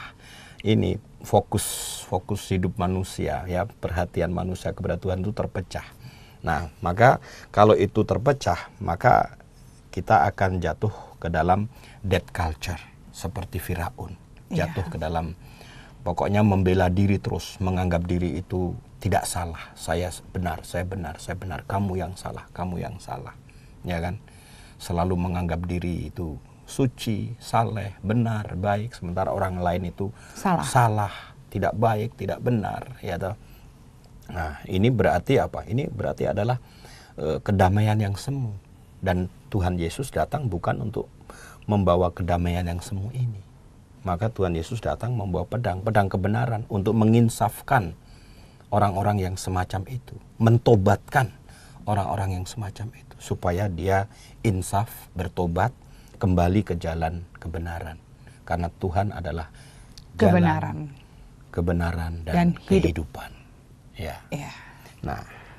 ini fokus hidup manusia, ya, perhatian manusia kepada Tuhan itu terpecah. Nah, maka kalau itu terpecah, maka kita akan jatuh ke dalam dead culture seperti Firaun, jatuh ke dalam pokoknya membela diri terus, menganggap diri itu tidak salah. Saya benar, kamu yang salah, ya kan? Selalu menganggap diri itu suci, saleh, benar, baik, sementara orang lain itu salah, tidak baik, tidak benar, ya toh. Nah, ini berarti apa? Ini berarti adalah kedamaian yang semu. Dan Tuhan Yesus datang bukan untuk membawa kedamaian yang semu ini. Maka Tuhan Yesus datang membawa pedang kebenaran untuk menginsafkan orang-orang yang semacam itu, mentobatkan orang-orang yang semacam itu, supaya dia insaf, bertobat, kembali ke jalan kebenaran. Karena Tuhan adalah jalan, kebenaran dan kehidupan. Ya. Nah,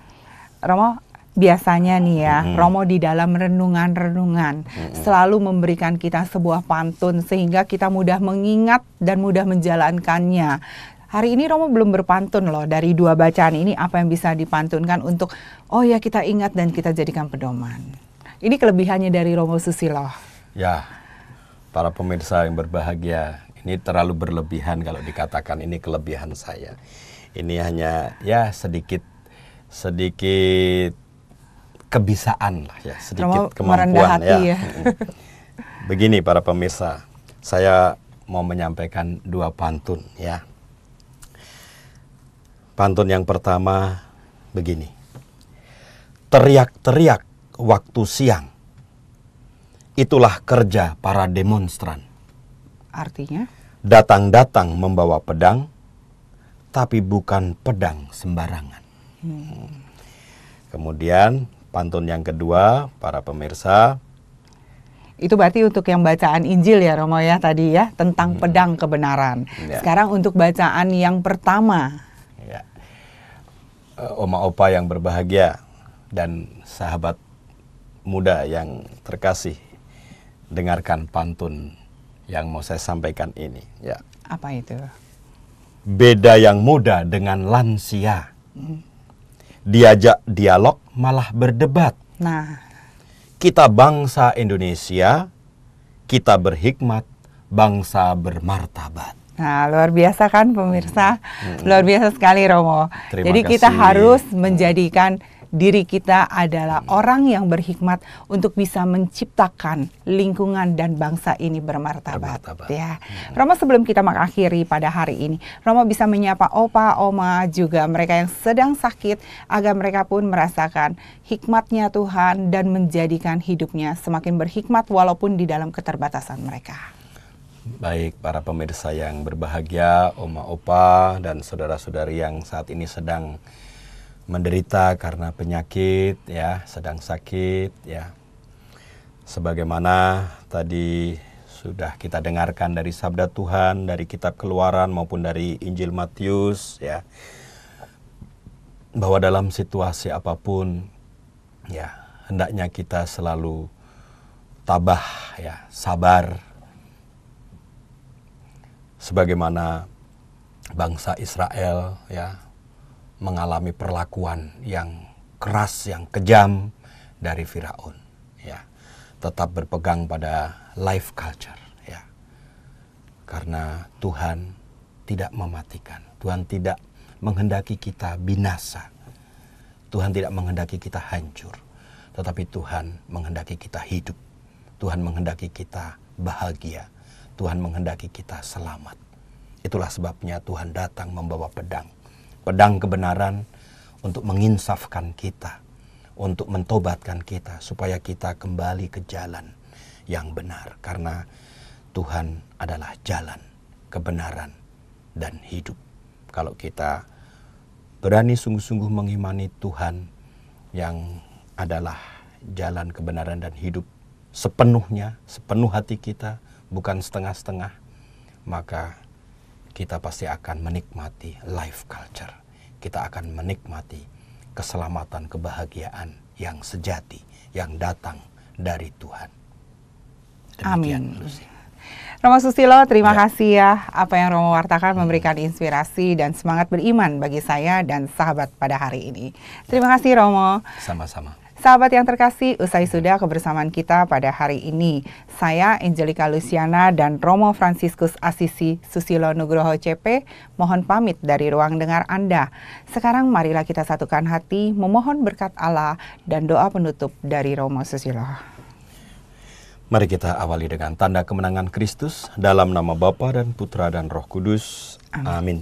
Romo, biasanya nih ya, Romo di dalam renungan-renungan selalu memberikan kita sebuah pantun sehingga kita mudah mengingat dan mudah menjalankannya. Hari ini Romo belum berpantun loh. Dari 2 bacaan ini apa yang bisa dipantunkan untuk kita ingat dan kita jadikan pedoman. Ini kelebihannya dari Romo Susilo. Ya, para pemirsa yang berbahagia, ini terlalu berlebihan kalau dikatakan ini kelebihan saya. Ini hanya ya sedikit kebisaan lah ya, sedikit kemampuan ya. Begini para pemirsa, saya mau menyampaikan 2 pantun ya. Pantun yang pertama begini. Teriak-teriak waktu siang, itulah kerja para demonstran. Artinya? Datang-datang membawa pedang, tapi bukan pedang sembarangan. Kemudian pantun yang kedua, para pemirsa. Itu berarti untuk yang bacaan Injil ya Romo ya tadi ya, tentang pedang kebenaran. Ya. Sekarang untuk bacaan yang pertama. Ya. Oma opa yang berbahagia dan sahabat muda yang terkasih, dengarkan pantun yang mau saya sampaikan ini. Ya. Apa itu? Beda yang muda dengan lansia. Diajak dialog malah berdebat. Nah, kita bangsa Indonesia, kita berhikmat, bangsa bermartabat. Nah, luar biasa kan pemirsa? Luar biasa sekali Romo. Terima Jadi kasih. kita harus menjadikan diri kita adalah orang yang berhikmat untuk bisa menciptakan lingkungan dan bangsa ini bermartabat. Ya. Romo, sebelum kita mengakhiri pada hari ini, Romo bisa menyapa opa, oma, juga mereka yang sedang sakit, agar mereka pun merasakan hikmatnya Tuhan dan menjadikan hidupnya semakin berhikmat walaupun di dalam keterbatasan mereka. Baik, para pemirsa yang berbahagia, oma, opa, dan saudara-saudari yang saat ini sedang menderita karena penyakit, ya, sedang sakit, ya. Sebagaimana tadi sudah kita dengarkan dari sabda Tuhan, dari kitab Keluaran maupun dari Injil Matius, ya, bahwa dalam situasi apapun, ya, hendaknya kita selalu tabah, ya, sabar, sebagaimana bangsa Israel, ya, mengalami perlakuan yang keras, yang kejam dari Firaun, ya. Tetap berpegang pada life culture, ya. Karena Tuhan tidak mematikan. Tuhan tidak menghendaki kita binasa. Tuhan tidak menghendaki kita hancur. Tetapi Tuhan menghendaki kita hidup. Tuhan menghendaki kita bahagia. Tuhan menghendaki kita selamat. Itulah sebabnya Tuhan datang membawa pedang. Pedang kebenaran untuk menginsafkan kita, untuk mentobatkan kita, supaya kita kembali ke jalan yang benar. Karena Tuhan adalah jalan, kebenaran, dan hidup. Kalau kita berani sungguh-sungguh mengimani Tuhan yang adalah jalan kebenaran dan hidup sepenuhnya, sepenuh hati kita, bukan setengah-setengah, maka kita pasti akan menikmati life culture. Kita akan menikmati keselamatan, kebahagiaan yang sejati, yang datang dari Tuhan. Demikian, Amin. Lucy. Romo Susilo, terima kasih ya. Apa yang Romo wartakan memberikan inspirasi dan semangat beriman bagi saya dan sahabat pada hari ini. Terima kasih Romo. Sama-sama. Sahabat yang terkasih, usai sudah kebersamaan kita pada hari ini. Saya Angelica Luciana dan Romo Fransiskus Asisi Susilo Nugroho CP mohon pamit dari ruang dengar Anda. Sekarang marilah kita satukan hati memohon berkat Allah dan doa penutup dari Romo Susilo. Mari kita awali dengan tanda kemenangan Kristus dalam nama Bapa dan Putra dan Roh Kudus. Amin.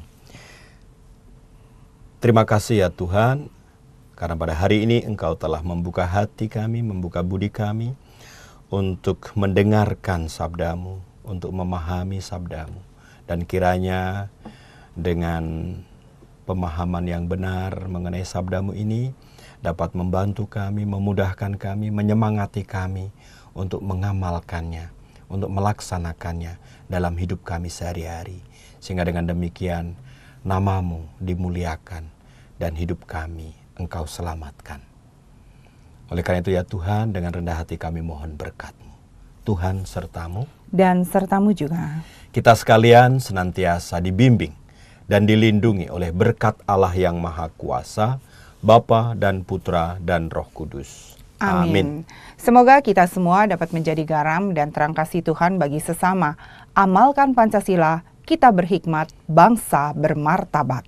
Terima kasih ya Tuhan, karena pada hari ini Engkau telah membuka hati kami, membuka budi kami untuk mendengarkan sabda-Mu, untuk memahami sabda-Mu. Dan kiranya dengan pemahaman yang benar mengenai sabda-Mu ini dapat membantu kami, memudahkan kami, menyemangati kami untuk mengamalkannya, untuk melaksanakannya dalam hidup kami sehari-hari. Sehingga dengan demikian nama-Mu dimuliakan dan hidup kami Engkau selamatkan. Oleh karena itu ya Tuhan, dengan rendah hati kami mohon berkat-Mu. Tuhan serta-Mu. Dan serta-Mu juga. Kita sekalian senantiasa dibimbing dan dilindungi oleh berkat Allah yang Maha Kuasa, Bapa dan Putra dan Roh Kudus. Amin. Semoga kita semua dapat menjadi garam dan terang kasih Tuhan bagi sesama. Amalkan Pancasila, kita berhikmat, bangsa bermartabat.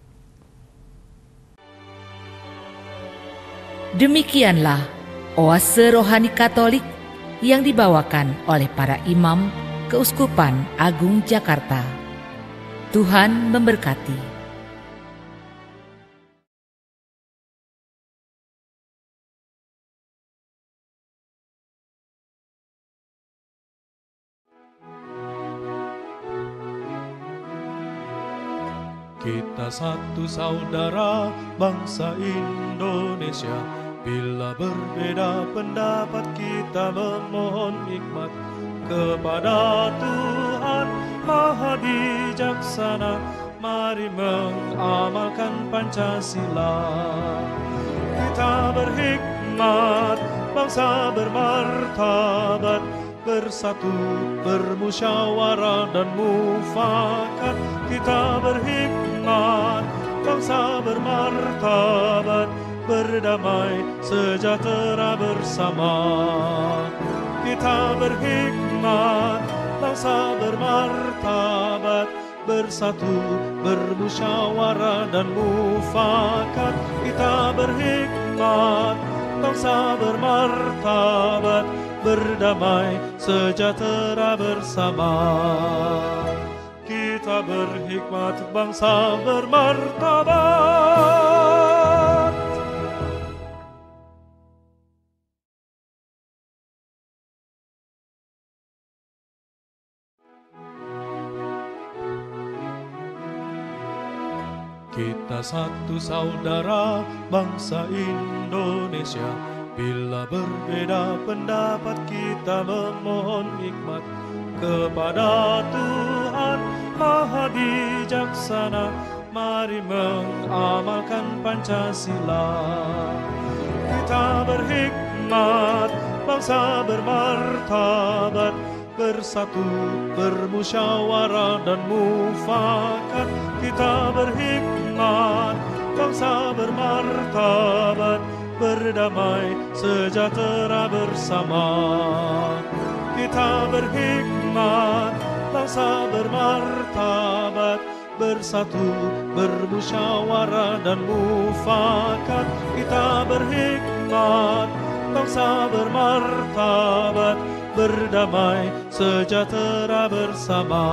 Demikianlah oase rohani Katolik yang dibawakan oleh para imam Keuskupan Agung Jakarta. Tuhan memberkati. Kita satu saudara bangsa Indonesia. Bila berbeda pendapat kita memohon hikmat kepada Tuhan Maha Bijaksana. Mari mengamalkan Pancasila. Kita berhikmat, bangsa bermartabat, bersatu, bermusyawarah dan mufakat. Kita berhikmat, bangsa bermartabat, berdamai, sejahtera bersama. Kita berhikmat, bangsa bermartabat, bersatu, bermusyawarah dan mufakat. Kita berhikmat, bangsa bermartabat, berdamai, sejahtera bersama. Kita berhikmat, bangsa bermartabat. Kita satu saudara bangsa Indonesia. Bila berbeda pendapat kita memohon hikmat kepada Tuhan Maha Bijaksana. Mari mengamalkan Pancasila. Kita berhikmat, bangsa bermartabat, bersatu, bermusyawarah dan mufakat. Kita berhikmat, bangsa bermartabat, berdamai, sejahtera bersama. Kita berhikmat, bangsa bermartabat, bersatu, bermusyawarah dan mufakat. Kita berhikmat, bangsa bermartabat, berdamai, sejahtera bersama.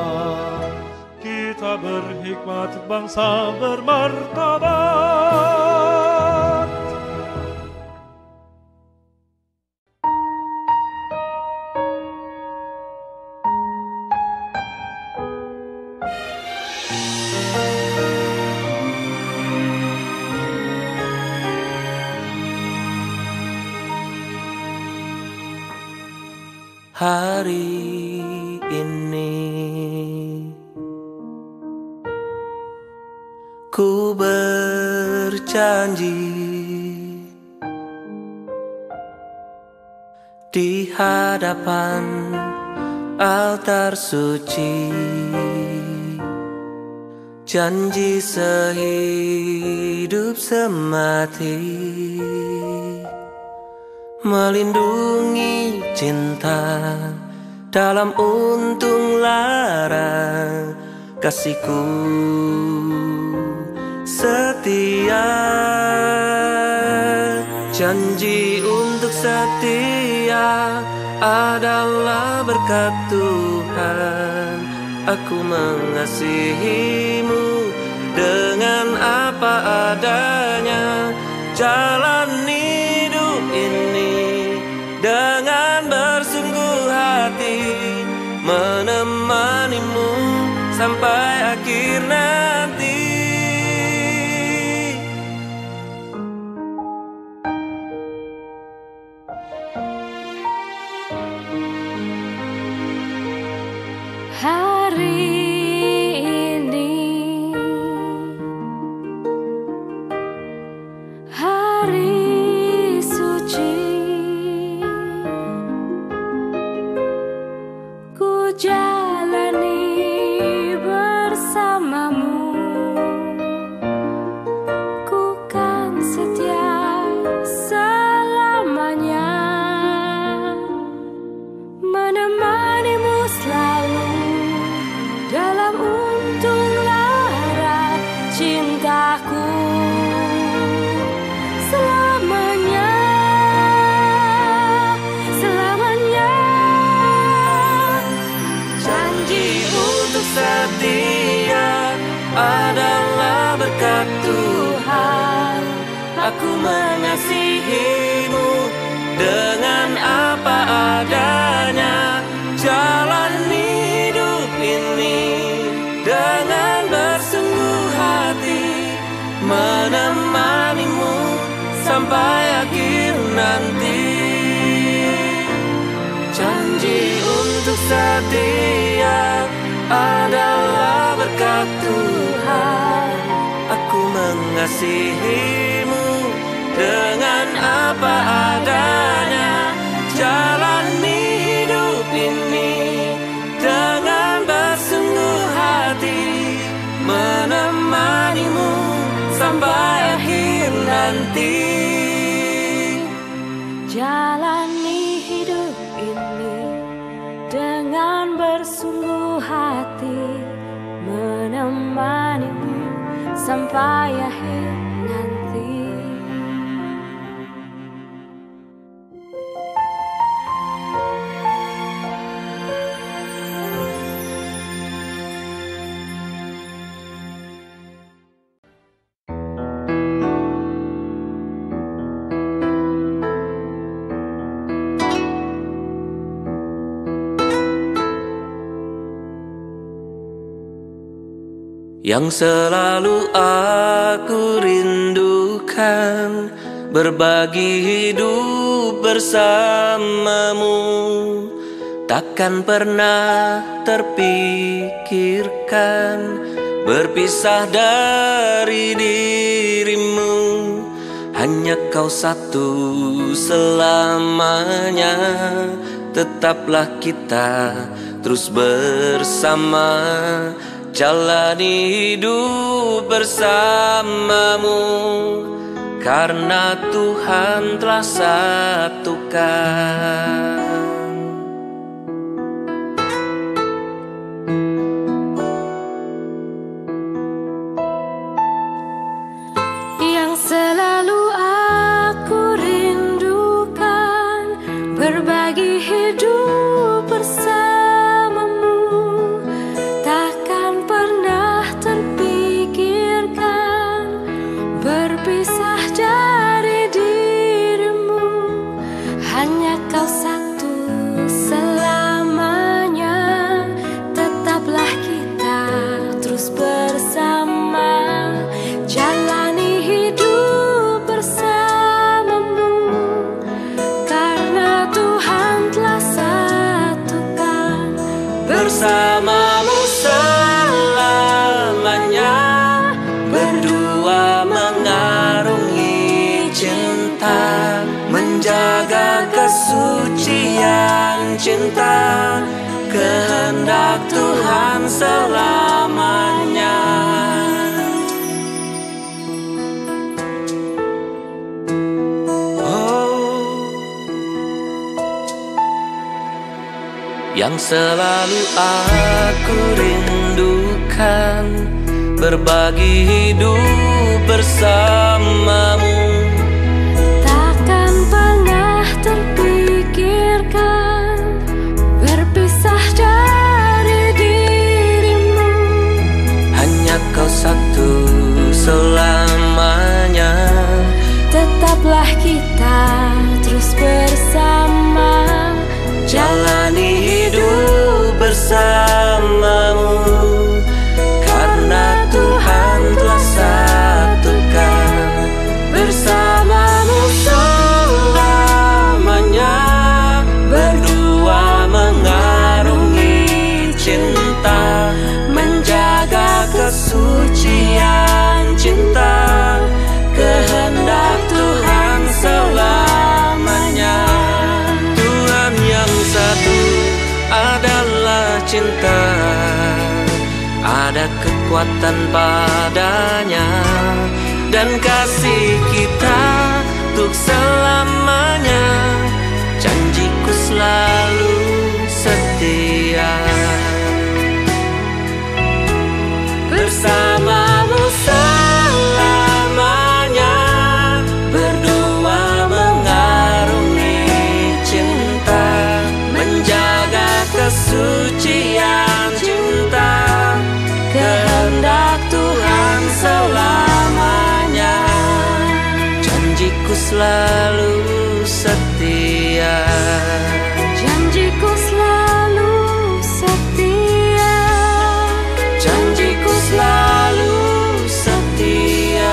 Kita berhikmat, bangsa bermartabat. hari ini. Ku berjanji di hadapan altar suci, janji sehidup semati, melindungi cinta dalam untung lara, kasihku setia, janji untuk setia adalah berkat Tuhan. Aku mengasihimu dengan apa adanya, jalani hidup ini dengan bersungguh hati, menemanimu sampai akhir nanti. Hari ini, hari suci, ku jalani bersamamu, ku kan setia selamanya, menemanimu selalu dalam untung lara cintaku selamanya, selamanya. Janji untuk setia adalah berkat Tuhan. Aku mengasihimu dengan apa adanya, jalani hidup ini dengan bersungguh hati, menemanimu sampai akhir nanti. Janji untuk setia adalah berkat Tuhan. Aku mengasihimu dengan apa adanya, jalani hidup ini dengan bersungguh hati, menemanimu sampai akhir nanti. Jalani hidup ini dengan bersungguh hati, menemanimu sampai akhir nanti. Yang selalu aku rindukan, berbagi hidup bersamamu, takkan pernah terpikirkan berpisah dari dirimu. Hanya kau satu selamanya, tetaplah kita terus bersama, jalani hidup bersamamu, karena Tuhan telah satukan. Yang selalu aku rindukan, berbagi hidup bersamamu, takkan pernah terpikirkan berpisah dari dirimu. Hanya kau satu cinta, kehendak Tuhan selamanya. Yang selalu aku rindukan, berbagi hidup bersamamu. Takkan pernah terpikirkan berpisah dari dirimu. Hanya kau satu selamanya. Tetaplah kita terus bersama, jalani hidup bersamamu, karena Tuhan telah satukan bersamamu selamanya. Berdua mengarungi cinta, menjaga kesucian cinta, kehendak Tuhan selamanya. Tuhan yang satu adalah cinta, ada kekuatan padanya, dan kasih kita untuk selamanya. Janjiku selalu setia, bersamamu selamanya. Berdua mengarungi cinta, menjaga kesucian cinta, kehendak Tuhan selamanya. Janjiku selalu setia, janjiku selalu setia, janjiku selalu setia.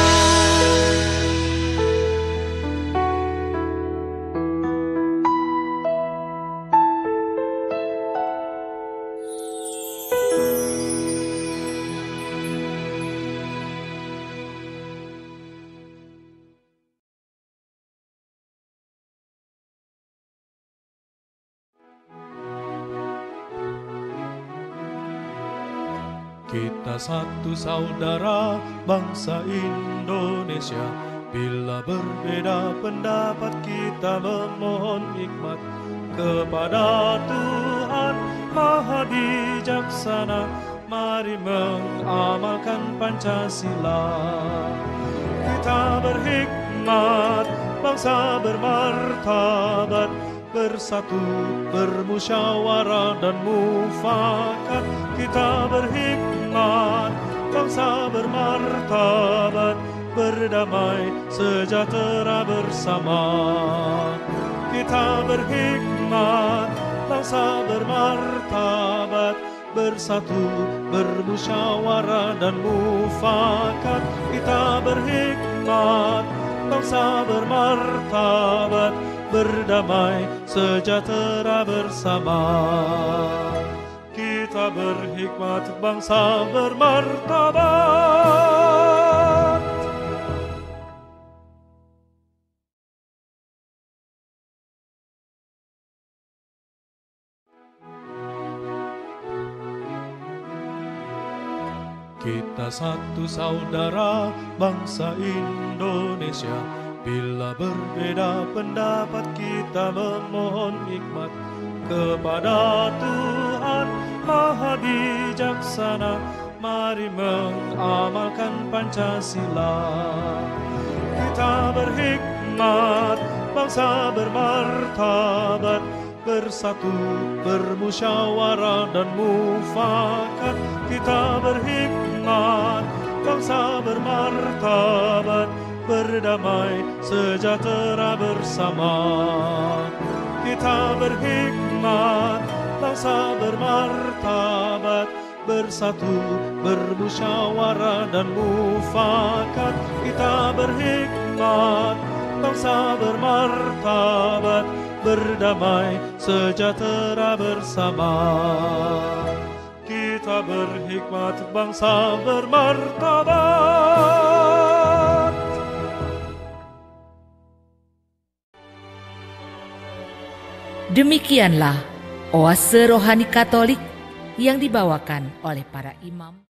Kita satu saudara bangsa Indonesia. Bila berbeda pendapat kita memohon hikmat kepada Tuhan Maha Bijaksana. Mari mengamalkan Pancasila. Kita berhikmat, bangsa bermartabat, bersatu, bermusyawarah dan mufakat. Kita berhikmat, bangsa bermartabat, berdamai, sejahtera bersama. Kita berhikmat, bangsa bermartabat, bersatu, bermusyawarah dan mufakat. Kita berhikmat, bangsa bermartabat, berdamai, sejahtera bersama. Kita berhikmat, bangsa bermartabat. Kita satu saudara bangsa Indonesia. Bila berbeda pendapat kita memohon hikmat kepada Tuhan Maha Bijaksana. Mari mengamalkan Pancasila. Kita berhikmat, bangsa bermartabat, bersatu, bermusyawarah dan mufakat. Kita berhikmat, bangsa bermartabat, berdamai, sejahtera bersama. Kita berhikmat, bangsa bermartabat, bersatu, bermusyawarah dan mufakat. Kita berhikmat, bangsa bermartabat, berdamai, sejahtera bersama. Kita berhikmat, bangsa bermartabat. Demikianlah Oase Rohani Katolik yang dibawakan oleh para imam.